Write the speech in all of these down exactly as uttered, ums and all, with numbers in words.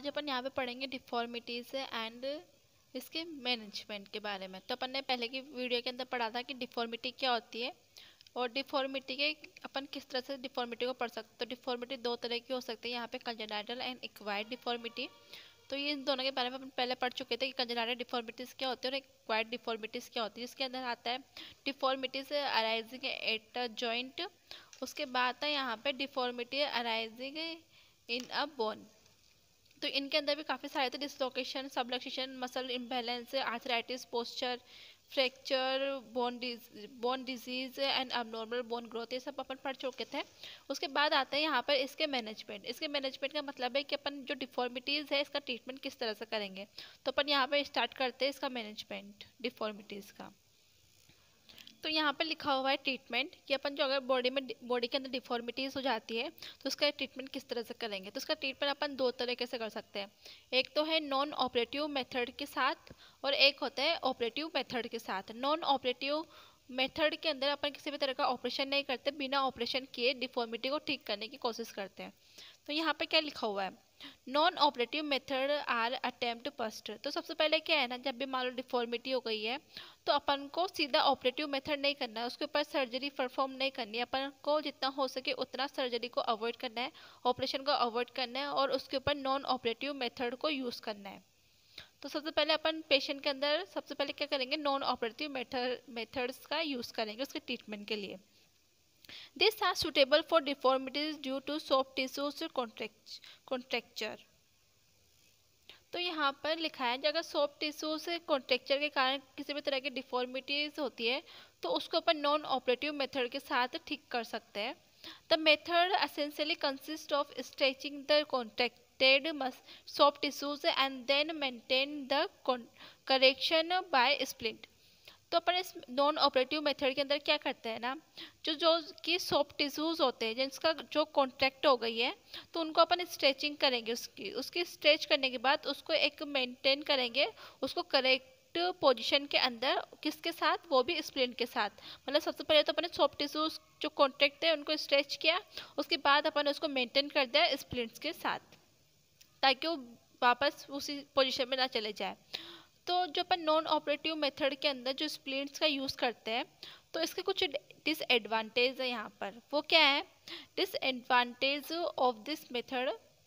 आज अपन यहाँ पे पढ़ेंगे डिफॉर्मिटीज़ एंड इसके मैनेजमेंट के बारे में। तो अपन ने पहले की वीडियो के अंदर पढ़ा था कि डिफॉर्मिटी क्या होती है और डिफॉर्मिटी के अपन किस तरह से डिफॉर्मिटी को पढ़ सकते हैं। तो डिफॉर्मिटी दो तरह की हो सकती है यहाँ पे, कंजेनाइटल एंड एक्वायर्ड डिफॉर्मिटी। तो ये इन दोनों के बारे में अपन पहले पढ़ चुके थे कि कंजेनाइटल डिफॉर्मिटीज़ क्या होती है और एक्वायर्ड डिफॉर्मिटीज़ क्या होती है। जिसके अंदर आता है deformities arising at a joint, उसके बाद आता है यहाँ पे deformity arising in a bone. तो इनके अंदर भी काफ़ी सारे थे, dislocation, subluxation, muscle imbalance, arthritis, posture, fracture, bone bone disease and abnormal bone growth, ये सब अपन पढ़ चुके थे। उसके बाद आता है यहाँ पर इसके मैनेजमेंट। इसके मैनेजमेंट का मतलब है कि अपन जो डिफॉर्मिटीज़ है इसका ट्रीटमेंट किस तरह से करेंगे। तो अपन यहाँ पर स्टार्ट करते हैं इसका मैनेजमेंट डिफॉर्मिटीज़ का। तो यहाँ पर लिखा हुआ है ट्रीटमेंट कि अपन जो अगर बॉडी में बॉडी के अंदर डिफॉर्मिटीज़ हो जाती है तो उसका ट्रीटमेंट किस तरह से करेंगे। तो उसका ट्रीटमेंट अपन दो तरीके से कर सकते हैं। एक तो है नॉन ऑपरेटिव मेथड के साथ और एक होता है ऑपरेटिव मेथड के साथ। नॉन ऑपरेटिव मेथड के अंदर अपन किसी भी तरह का ऑपरेशन नहीं करते, बिना ऑपरेशन किए डिफॉर्मिटी को ठीक करने की कोशिश करते हैं। तो यहाँ पे क्या लिखा हुआ है, non operative method or attempt first. तो सबसे पहले क्या है ना, जब भी मान लो डिफॉर्मिटी हो गई है तो अपन को सीधा ऑपरेटिव मेथड नहीं करना है, उसके ऊपर सर्जरी परफॉर्म नहीं करनी है। अपन को जितना हो सके उतना सर्जरी को अवॉइड करना है, ऑपरेशन को अवॉइड करना है और उसके ऊपर नॉन ऑपरेटिव मेथड को यूज़ करना है। तो सबसे पहले अपन पेशेंट के अंदर सबसे पहले क्या करेंगे, नॉन ऑपरेटिव मेथड मेथड्स का यूज़ करेंगे उसके ट्रीटमेंट के लिए। These are suitable for deformities due to soft tissues contracture. तो यहाँ पर लिखा है कि अगर सॉफ्ट टिश्यू से कॉन्ट्रेक्चर के कारण किसी भी तरह की डिफॉर्मिटीज होती है तो उसको अपन नॉन ऑपरेटिव मेथड के साथ ठीक कर सकते हैं। The method essentially consist of stretching the contracted soft tissues and then maintain the correction by splint. तो अपन इस नॉन ऑपरेटिव मेथड के अंदर क्या करते हैं ना, जो जो कि सॉफ्ट टिश्यूज होते हैं जिसका जो कॉन्ट्रैक्ट हो गई है तो उनको अपन स्ट्रेचिंग करेंगे, उसकी उसकी स्ट्रेच करने के बाद उसको एक मेंटेन करेंगे, उसको करेक्ट पोजीशन के अंदर, किसके साथ, वो भी स्प्लिंट के साथ। मतलब सबसे पहले तो अपन सॉफ्ट टिश्यूज जो कॉन्ट्रैक्ट है उनको स्ट्रेच किया, उसके बाद अपन उसको मेंटेन कर दिया स्प्लिंट्स के साथ ताकि वो वापस उसी पोजिशन में ना चले जाए। तो जो अपन नॉन ऑपरेटिव मेथड के अंदर जो स्प्लिंट्स का यूज़ करते हैं तो इसके कुछ डिसएडवांटेज है यहाँ पर। वो क्या है, disadvantage of this method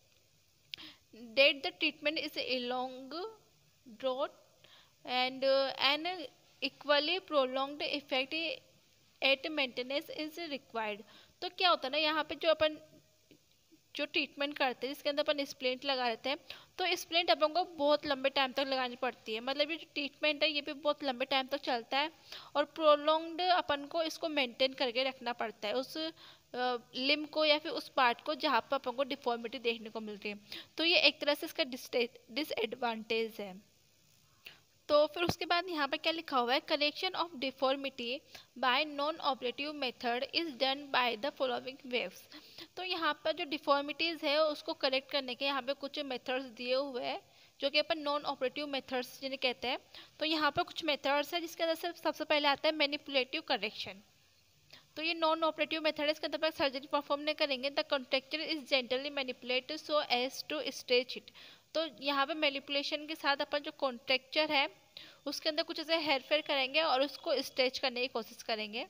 that the treatment is a long drawn and an equally prolonged effect at maintenance is required. तो क्या होता है ना, यहाँ पे जो अपन जो ट्रीटमेंट करते हैं जिसके अंदर अपन स्प्लिंट लगा देते हैं तो स्प्लिंट अपन को बहुत लंबे टाइम तक लगानी पड़ती है। मतलब ये जो ट्रीटमेंट है ये भी बहुत लंबे टाइम तक चलता है और प्रोलॉन्ग्ड अपन को इसको मेंटेन करके रखना पड़ता है उस लिम्ब को या फिर उस पार्ट को जहाँ पर अपन को डिफॉर्मिटी देखने को मिलती है। तो ये एक तरह से इसका डिसएडवांटेज है। तो फिर उसके बाद यहाँ पर क्या लिखा हुआ है, correction of deformity by non operative method is done by the following waves. तो यहाँ पर जो डिफॉर्मिटीज़ है उसको करेक्ट करने के यहाँ पे कुछ मेथड्स दिए हुए हैं जो कि अपन नॉन ऑपरेटिव मेथड्स जिन्हें कहते हैं। तो यहाँ पर कुछ मेथड्स है जिसके अंदर से सबसे पहले आता है मैनिपुलेटिव करेक्शन। तो ये नॉन ऑपरेटिव मेथड है, इसके अंदर सर्जरी परफॉर्म नहीं करेंगे। The contracture is gently manipulated so as to stretch it. तो यहाँ पे मैनिपुलेशन के साथ अपन जो कॉन्ट्रैक्चर है उसके अंदर कुछ ऐसे हेर फेर करेंगे और उसको स्ट्रेच करने की कोशिश करेंगे।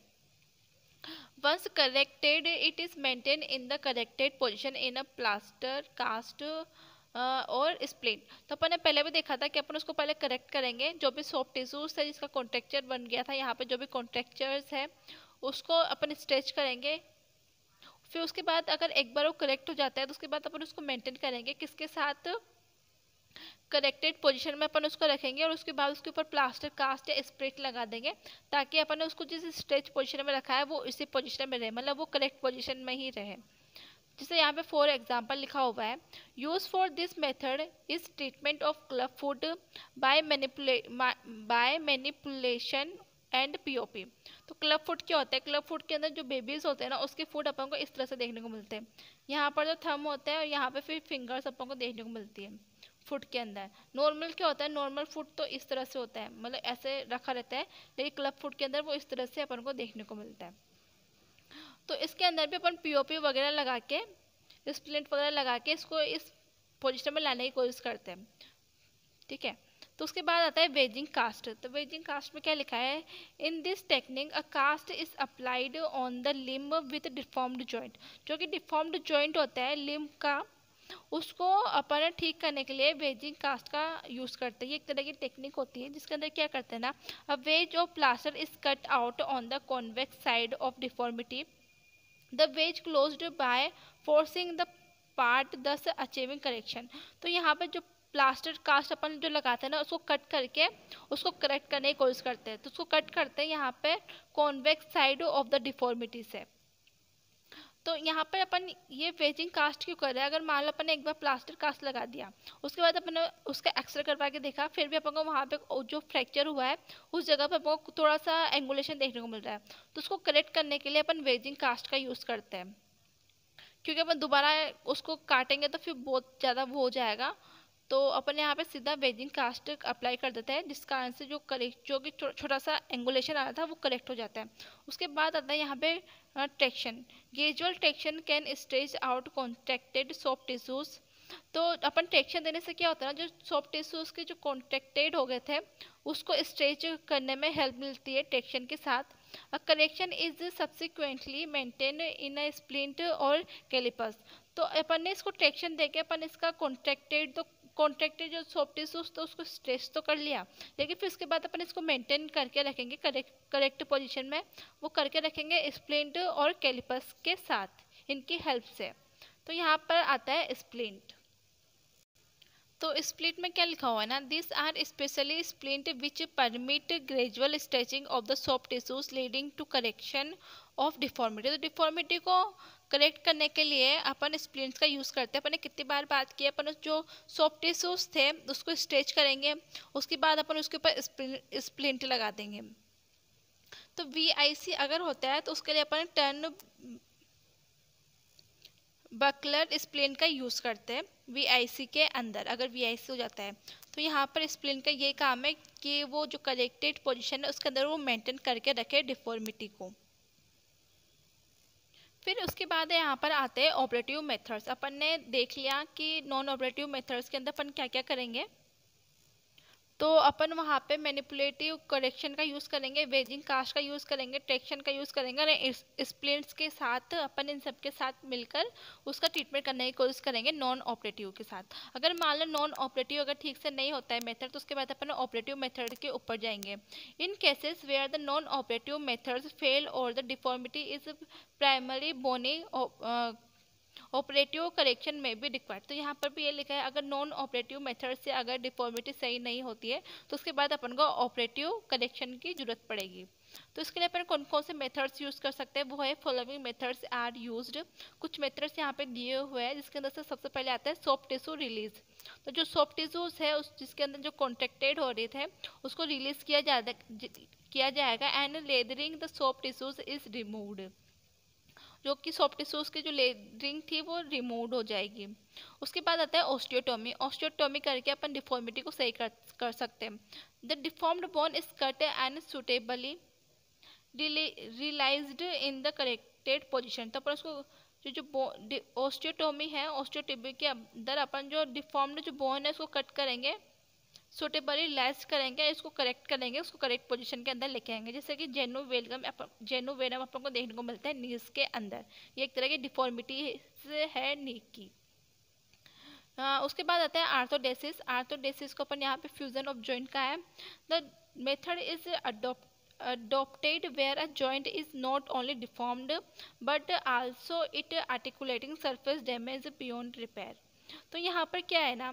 Once corrected it is maintain in the corrected position in a plaster cast और स्प्लिंट। तो अपन ने पहले भी देखा था कि अपन उसको पहले करेक्ट करेंगे, जो भी सॉफ्ट टिश्यूज है जिसका कॉन्ट्रैक्चर बन गया था यहाँ पे जो भी कॉन्ट्रैक्चर्स है उसको अपन स्ट्रेच करेंगे। फिर उसके बाद अगर एक बार वो करेक्ट हो जाता है तो उसके बाद अपन उसको मेंटेन करेंगे, किसके साथ, करेक्टेड पोजीशन में अपन उसको रखेंगे और उसके बाद उसके ऊपर प्लास्टर कास्ट या स्प्लिट लगा देंगे ताकि अपन ने उसको जिस स्ट्रेच पोजीशन में रखा है वो इसी पोजीशन में रहे, मतलब वो करेक्ट पोजीशन में ही रहे। जैसे यहाँ पे फॉर एग्जांपल लिखा हुआ है, use for this method is treatment of club foot by manipulate by manipulation and POP. तो क्लब फुट क्या होता है, क्लब फुट के अंदर जो बेबीज होते हैं ना उसके फुट अपन को इस तरह से देखने को मिलते हैं। यहाँ पर जो थंब होता है और यहाँ पे फिर फिंगर्स अपन को देखने को मिलती है फुट के अंदर। नॉर्मल क्या होता है, नॉर्मल फुट तो इस तरह से होता है, मतलब ऐसे रखा रहता है, लेकिन क्लब फुट के अंदर वो इस तरह से अपन को देखने को मिलता है। तो इसके अंदर भी अपन पीओपी वगैरह लगा के, स्प्लिंट वगैरह लगा के इसको इस पोजिशन में लाने की कोशिश करते हैं, ठीक है। तो उसके बाद आता है वेजिंग कास्ट। तो वेजिंग कास्ट में क्या लिखा है, in this technique a cast is applied on the limb with deformed joint. जो कि डिफॉर्म्ड जॉइंट होता है लिम्ब का, उसको अपन ठीक करने के लिए वेजिंग कास्ट का यूज़ करते हैं। ये एक तरह की टेक्निक होती है जिसके अंदर क्या करते हैं ना, a wedge of plaster is cut out on the convex side of deformity, the wedge closed by forcing the part thus achieving correction. तो यहाँ पे जो प्लास्टर कास्ट अपन जो लगाते हैं ना, उसको कट करके उसको करेक्ट करने की कोशिश करते हैं। तो उसको कट करते हैं यहाँ पे convex side of the deformity से। तो यहाँ पर अपन ये वेजिंग कास्ट क्यों कर रहे हैं, अगर मान लो अपन ने एक बार प्लास्टर कास्ट लगा दिया, उसके बाद अपन ने उसका एक्सरे करवा के देखा, फिर भी अपन को वहाँ पे जो फ्रैक्चर हुआ है उस जगह पर अपन को थोड़ा सा एंगुलेशन देखने को मिल रहा है, तो उसको करेक्ट करने के लिए अपन वेजिंग कास्ट का यूज़ करते हैं। क्योंकि अपन दोबारा उसको काटेंगे तो फिर बहुत ज़्यादा वो हो जाएगा, तो अपन यहाँ पे सीधा वेजिंग कास्ट अप्लाई कर देते हैं, जिस कारण से जो करेक्ट जो कि छोटा सा एंगुलेशन आ रहा था वो करेक्ट हो जाता है। उसके बाद आता है यहाँ पे traction. Gradual traction can stretch out contracted soft tissues. तो अपन ट्रैक्शन देने से क्या होता है ना, जो सॉफ्ट टिश्यूज के जो कॉन्ट्रैक्टेड हो गए थे उसको स्ट्रेच करने में हेल्प मिलती है ट्रैक्शन के साथ। A correction is subsequently maintain in a splint और कैलिपर्स। तो अपन ने इसको ट्रैक्शन देके अपन इसका कॉन्ट्रैक्टेड तो कॉन्ट्रैक्टेड जो सॉफ्ट टिश्यूज तो उसको स्ट्रेच तो कर लिया, लेकिन फिर उसके बाद अपन इसको मेंटेन करके रखेंगे करेक्ट करेक्ट पोजीशन में, वो करके रखेंगे स्प्लिंट और कैलिपर्स के साथ, इनकी हेल्प से। तो यहाँ पर आता है स्प्लिंट। तो स्प्लिट में क्या लिखा हुआ है ना, this are specially splint which permit gradual stretching of the soft tissues leading to correction of deformity. तो डिफॉर्मिटी को करेक्ट करने के लिए अपन स्प्लिंट्स का यूज़ करते हैं। अपन ने कितनी बार बात की, अपन जो सॉफ्ट टिश्यूज थे उसको स्ट्रेच करेंगे, उसके बाद अपन उसके ऊपर स्प्लिंट लगा देंगे। तो वी आई सी अगर होता है तो उसके लिए अपन टर्न बकलर स्प्लिंट का यूज़ करते हैं वी आई सी के अंदर, अगर वी आई सी हो जाता है। तो यहाँ पर स्प्लिंट का ये काम है कि वो जो करेक्टेड पोजीशन है उसके अंदर वो मेंटेन करके रखे डिफॉर्मिटी को। फिर उसके बाद यहाँ पर आते हैं ऑपरेटिव मेथड्स। अपन ने देख लिया कि नॉन ऑपरेटिव मेथड्स के अंदर अपन क्या क्या करेंगे। तो अपन वहाँ पे मैनिपुलेटिव करेक्शन का यूज़ करेंगे, वेजिंग कास्ट का यूज़ करेंगे, ट्रैक्शन का यूज़ करेंगे और स्प्लिंट्स के साथ अपन इन सब के साथ मिलकर उसका ट्रीटमेंट करने की कोशिश करेंगे नॉन ऑपरेटिव के साथ। अगर मान लो नॉन ऑपरेटिव अगर ठीक से नहीं होता है मेथड, तो उसके बाद अपन ऑपरेटिव मेथड के ऊपर जाएंगे। In cases where the non operative methods fail और the deformity is primary bony operative correction में भी रिक्वायर्ड। तो यहाँ पर भी ये लिखा है अगर नॉन ऑपरेटिव मेथड से अगर डिफॉर्मिटी सही नहीं होती है तो उसके बाद अपन को ऑपरेटिव करेक्शन की जरूरत पड़ेगी। तो इसके लिए अपन कौन कौन से मेथड्स यूज़ कर सकते हैं, वो है फॉलोइंग मेथड्स आर यूज्ड। कुछ मेथड्स यहाँ पे दिए हुए हैं जिसके अंदर से सबसे पहले आता है सॉफ्ट टिश्यू रिलीज। तो जो सॉफ्ट टिश्यूज है उस जिसके अंदर जो कॉन्ट्रैक्टेड हो रहे थे उसको रिलीज किया जा किया जाएगा and leathering the soft tissues is removed. जो कि सॉफ्ट टिश्यूज की जो लेयरिंग थी वो रिमूव हो जाएगी। उसके बाद आता है ऑस्टियोटोमी। ऑस्टियोटोमी करके अपन डिफॉर्मिटी को सही कर, कर सकते हैं। The deformed bone is cut and suitably realized in the corrected position. तो अपन उसको जो जो ऑस्टियोटोमी है, ऑस्टियोटोमी के अंदर अपन जो डिफॉर्म्ड जो बोन है उसको कट करेंगे, सुटेबली लैस करेंगे, इसको करेक्ट करेंगे, उसको करेक्ट पोजीशन के अंदर लेके आएंगे। जैसे कि जेनोवेलम जेनोवेलम अपन को देखने को मिलता है नीज के अंदर, ये एक तरह की डिफॉर्मिटी है नी की। आ, उसके बाद आता है आर्थोडेसिस। आर्थोडेसिस को अपन यहाँ पे फ्यूजन ऑफ जॉइंट का है। The method is adopt adopted where a joint is not only deformed but also it articulating surface damage beyond repair। तो यहाँ पर क्या है ना,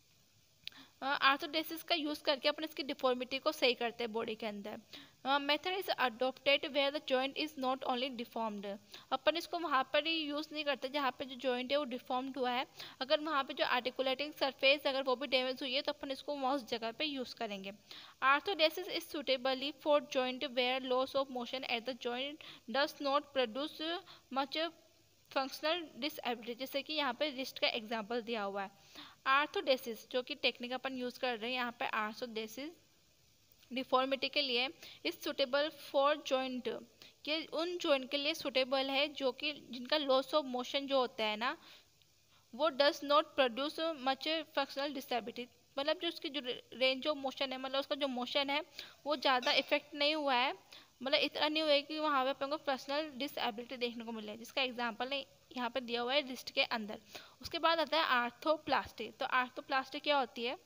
आर्थोडेसिस का यूज़ करके अपन इसकी डिफॉर्मिटी को सही करते हैं बॉडी के अंदर। Method is adopted where the joint is not only deformed. अपन इसको वहाँ पर ही यूज़ नहीं करते जहाँ पे जो जॉइंट है वो डिफॉर्म्ड हुआ है। अगर वहाँ पे जो आर्टिकुलेटिंग सरफेस अगर वो भी डैमेज हुई है तो अपन इसको वहाँ उस जगह पे यूज़ करेंगे। Arthrodesis is suitably for joint where loss of motion at the joint does not produce much functional disability. जैसे कि यहाँ पे रिस्ट का एग्जाम्पल दिया हुआ है। आर्थोडेसिस जो कि टेक्निक अपन यूज़ कर रहे हैं यहाँ पे आर्थोडेसिस डिफॉर्मिटी के लिए इज सुटेबल फॉर जॉइंट, कि उन जॉइंट के लिए सुटेबल है जो कि जिनका लॉस ऑफ मोशन जो होता है ना वो does not produce much functional disability, मतलब जो उसकी जो रेंज ऑफ मोशन है, मतलब उसका जो मोशन है वो ज़्यादा इफेक्ट नहीं हुआ है, मतलब इतना नहीं हुआ है कि वहाँ पे अपन को पर्सनल डिसेबिलिटी देखने को मिले, जिसका एग्जांपल यहाँ पे दिया हुआ है रिस्ट के अंदर। उसके बाद आता है आर्थोप्लास्टी। तो आर्थोप्लास्टी क्या होती है?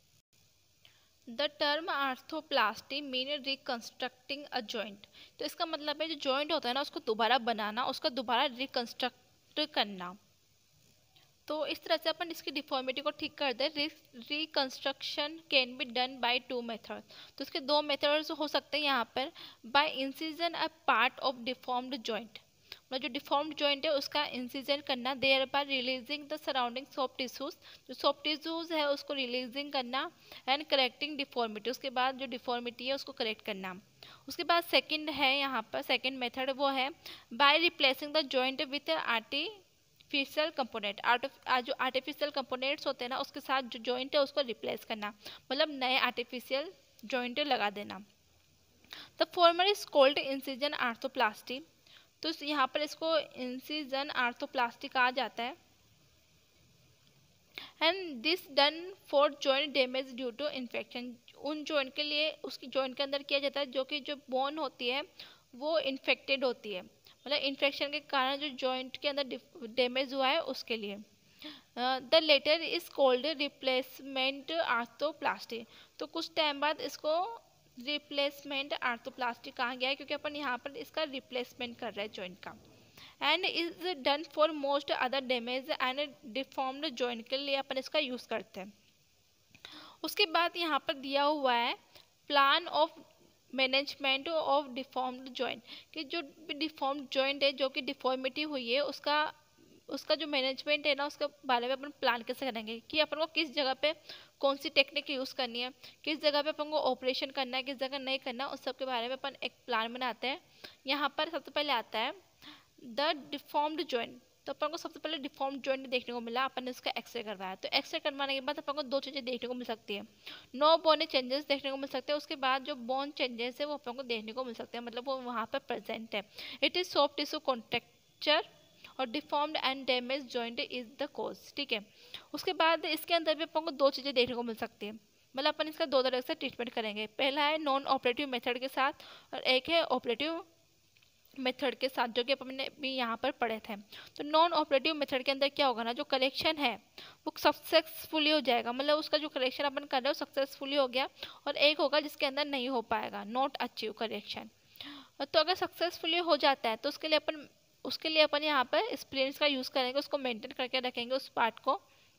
The term arthroplasty mean reconstructing a joint. तो इसका मतलब है जो जॉइंट होता है ना उसको दोबारा बनाना, उसका दोबारा रिकंस्ट्रक्ट करना। तो इस तरह से अपन इसकी डिफॉर्मिटी को ठीक कर दे। Reconstruction can be done by two method. तो इसके दो मेथड्स हो सकते हैं यहाँ पर। By incision a part of deformed joint, मतलब जो डिफॉर्म्ड जॉइंट है उसका इंसिजन करना, thereby releasing the surrounding soft tissues, जो सॉफ्ट टिश्यूज है उसको रिलीजिंग करना, एंड करेक्टिंग डिफॉर्मिटी, उसके बाद जो डिफॉर्मिटी है उसको करेक्ट करना। उसके बाद सेकंड है यहाँ पर, सेकंड मेथड वो है by replacing the joint with arty artificial component. जो आर्टिफिशियल कंपोनेंट्स होते हैं ना उसके साथ जो जॉइंट है उसको रिप्लेस करना, मतलब नए आर्टिफिशियल जॉइंट लगा देना। The former is called incision arthroplasty. तो यहाँ पर इसको इंसिजन आर्थोप्लास्टी कहा जाता है। And this done for joint damage due to infection. उन जॉइंट के लिए उसकी जॉइंट के अंदर किया जाता है जो कि जो बोन होती है वो इन्फेक्टेड होती है, मतलब इन्फेक्शन के कारण जो जॉइंट के अंदर डैमेज हुआ है उसके लिए। The latter is called replacement arthroplasty. तो कुछ टाइम बाद इसको रिप्लेसमेंट आर्थोप्लास्टी कहा गया है क्योंकि अपन यहाँ पर इसका रिप्लेसमेंट कर रहे हैं जॉइंट का। And is done for most other damage and deformed joint के लिए अपन इसका यूज़ करते हैं। उसके बाद यहाँ पर दिया हुआ है plan of management of deformed joint, कि जो डिफॉर्म्ड जॉइंट है जो कि डिफॉर्मिटी हुई है उसका उसका जो मैनेजमेंट है ना उसके बारे में अपन प्लान कैसे करेंगे कि अपन को किस जगह पे कौन सी टेक्निक यूज़ करनी है, किस जगह पे अपन को ऑपरेशन करना है, किस जगह नहीं करना, उस सब के बारे में अपन एक प्लान बनाते हैं। यहाँ पर सबसे पहले आता है द डिफॉर्म्ड जॉइंट। तो अपन को सबसे पहले डिफॉर्म्ड जॉइंट देखने को मिला, अपन ने इसका एक्सरे करवाया। तो एक्सरे करवाने के बाद अपन को दो चीज़ें देखने को मिल सकती है, नो बोन चेंजेस देखने को मिल सकते हैं। उसके बाद जो बोन चेंजेस है वो अपन को देखने को मिल सकते हैं, मतलब वो वहाँ पर प्रेजेंट है। It is soft tissue contracture और deformed and damage joint is the cause. ठीक है, उसके बाद इसके अंदर भी अपन को दो चीज़ें देखने को मिल सकती है, मतलब अपन इसका दो तरह से ट्रीटमेंट करेंगे। पहला है नॉन ऑपरेटिव मेथड के साथ और एक है ऑपरेटिव मेथड के साथ, जो कि अपन ने भी यहाँ पर पढ़े थे। तो नॉन ऑपरेटिव मेथड के अंदर क्या होगा ना, जो करेक्शन है वो सक्सेसफुली हो जाएगा, मतलब उसका जो करेक्शन अपन कर रहे हो सक्सेसफुली हो गया, और एक होगा जिसके अंदर नहीं हो पाएगा, नॉट अचीव करेक्शन। तो अगर सक्सेसफुली हो जाता है तो उसके लिए अपन उसके लिए अपन यहाँ पर स्प्रिंट्स का यूज़ करेंगे, उसको मेंटेन करके रखेंगे उस पार्ट को।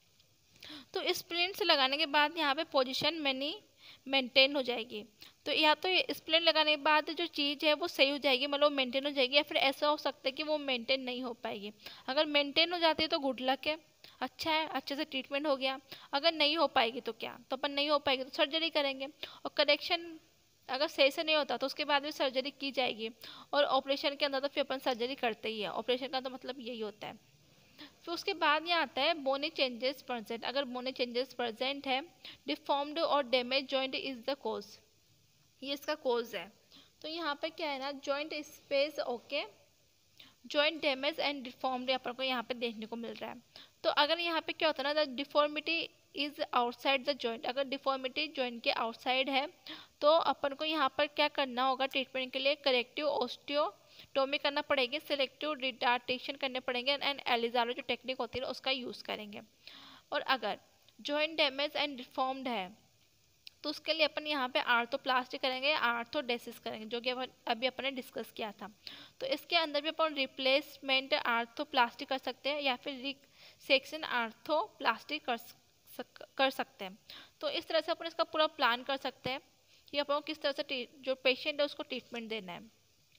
तो स्प्रिंट्स लगाने के बाद यहाँ पे पोजीशन मैनी मेंटेन हो जाएगी। तो या तो स्प्लिंट लगाने के बाद जो चीज़ है वो सही हो जाएगी, मतलब मेंटेन हो जाएगी, या फिर ऐसा हो सकता है कि वो मेंटेन नहीं हो पाएगी। अगर मेंटेन हो जाती है तो गुड लक है, अच्छा है, अच्छे से ट्रीटमेंट हो गया। अगर नहीं हो पाएगी तो क्या, तो अपन नहीं हो पाएगी तो सर्जरी करेंगे, और करेक्शन अगर सही से नहीं होता तो उसके बाद भी सर्जरी की जाएगी। और ऑपरेशन के अंदर तो फिर अपन सर्जरी करते ही है, ऑपरेशन का तो मतलब यही होता है। फिर उसके बाद यहाँ आता है बोनी चेंजेस प्रेजेंट। अगर बोनी चेंजेस प्रेजेंट है, डिफॉर्म्ड और damage joint is the cause, ये इसका कोज है। तो यहाँ पे क्या है ना, joint space okay, joint damage and deformed अपन को यहाँ पे देखने को मिल रहा है। तो अगर यहाँ पे क्या होता है ना, the deformity is outside the joint, अगर डिफॉर्मिटी जॉइंट के आउटसाइड है तो अपन को यहाँ पर क्या करना होगा ट्रीटमेंट के लिए, करेक्टिव ऑस्टियोटोमी करना पड़ेगी, सिलेक्टिव रिटार्टेशन करने पड़ेंगे, एंड एलिजारो जो टेक्निक होती है उसका यूज़ करेंगे। और अगर जॉइंट डैमेज एंड डिफॉर्म्ड है तो उसके लिए अपन यहाँ पे आर्थोप्लास्टी करेंगे, आर्थोडेसिस करेंगे, जो कि अपन अभी अपन ने डिस्कस किया था। तो इसके अंदर भी अपन रिप्लेसमेंट आर्थोप्लास्टी कर सकते हैं या फिर रिसेक्शन आर्थोप्लास्टी कर सक, कर सकते हैं। तो इस तरह से अपन इसका पूरा प्लान कर सकते हैं कि अपन को किस तरह से जो पेशेंट है उसको ट्रीटमेंट देना है।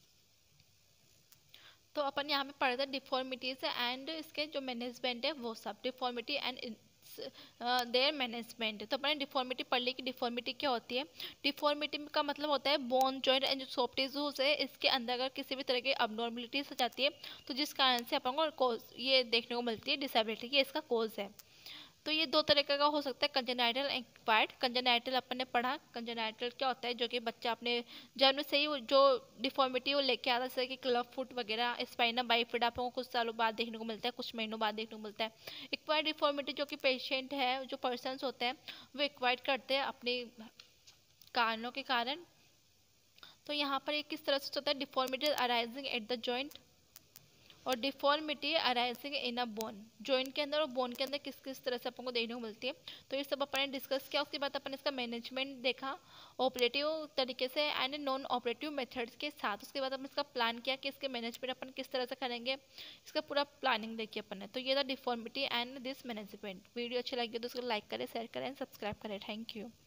तो अपन यहाँ पे पढ़े थे डिफॉर्मिटीज एंड इसके जो मैनेजमेंट है वो सब, डिफॉर्मिटी एंड देयर मैनेजमेंट। तो अपने डिफॉर्मिटी पढ़ ली कि डिफॉर्मिटी क्या होती है। डिफॉर्मिटी का मतलब होता है बोन जॉइंट एंड जो सॉफ्ट टिश्यूज है इसके अंदर अगर किसी भी तरह की अबनॉर्मलिटीज हो जाती है तो जिस कारण से अपन को ये देखने को मिलती है डिसेबिलिटी, ये इसका कोज है। तो ये दो तरीके का हो सकता है, कंजेनाइटल एंड एक्वायर्ड। कंजेनाइटल अपन ने पढ़ा, कंजेनाइटल क्या होता है, जो कि बच्चा अपने जन्म से ही जो डिफॉर्मिटी वो लेके आता है, जैसे कि क्लब फुट वगैरह, स्पाइना बाइफिड आपको कुछ सालों बाद देखने को मिलता है, कुछ महीनों बाद देखने को मिलता है। एक्वायर्ड डिफॉर्मिटी जो कि पेशेंट है, जो पर्सन होते हैं वो एक्वायर्ड करते हैं अपने कारणों के कारण। तो यहाँ पर एक किस तरह से होता है, deformity arising at the joint और deformity arising in a bone, joint के अंदर और बोन के अंदर किस किस तरह से अपन को देखने को मिलती है। तो ये सब अपन ने डिस्कस किया। उसके बाद अपन इसका मैनेजमेंट देखा ऑपरेटिव तरीके से एंड नॉन ऑपरेटिव मेथड्स के साथ। उसके बाद अपन इसका प्लान किया कि इसके मैनेजमेंट अपन किस तरह से करेंगे, इसका पूरा प्लानिंग देखी अपन ने। तो ये था deformity and this management. Video अच्छी लगी तो उसको लाइक करें, शेयर करें, सब्सक्राइब करें। Thank you.